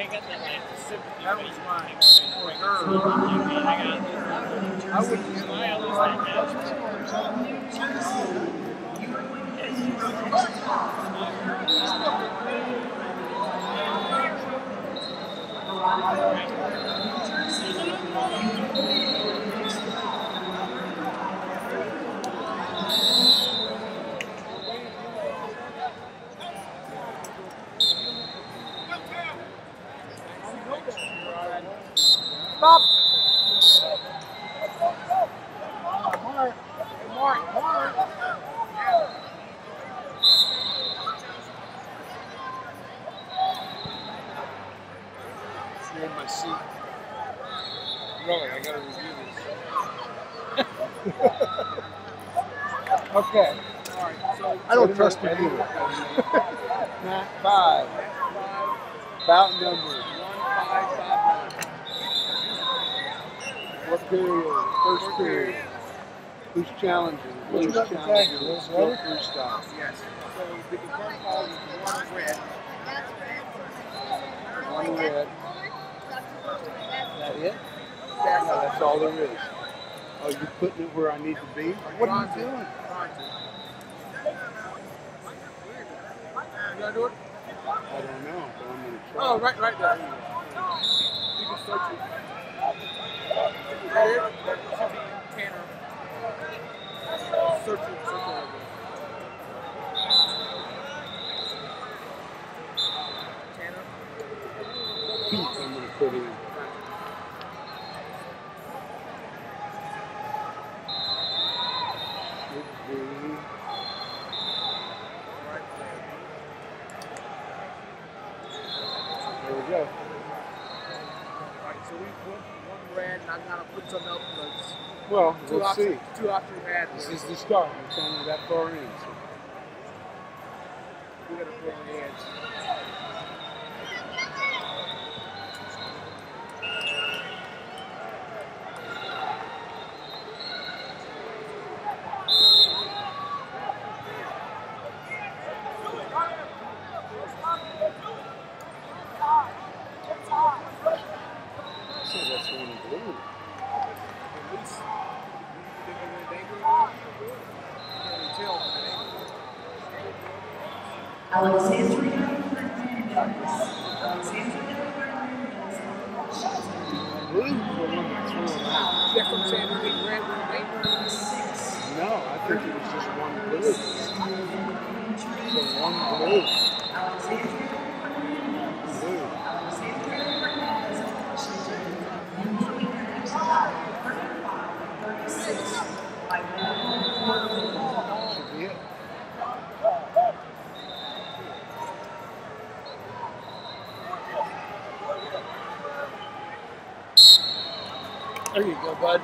That was mine. I wouldn't use my others like that. Stop! Mark. You're in my seat. Really, I gotta review this. Okay. All right. So I don't trust you either. Mat 5. Bout number 1559. What period? First period. Who's challenging? Who's challenging? Let's go freestyle. Yes. So the confirmed call is 1 red. 1 red. Is that it? That's all there is. Oh, you're putting it where I need to be? What are you doing? You gonna do it? I don't know, but I'm gonna try. Oh, right there. You can search it. Right here? That should be Tanner. Search it right there. Tanner. Pete, I'm gonna put in. There we go. Alright, so we put 1 red and I gotta put something else. Well, we'll see. 2 options red. This is the start. It's only that far in. So we gotta put on the edge. That's one in blue. Alexandria Blue for one that's different saying between red and green. No, I think it was just one blue. So one blue. Blue. Should be it. There you go, bud.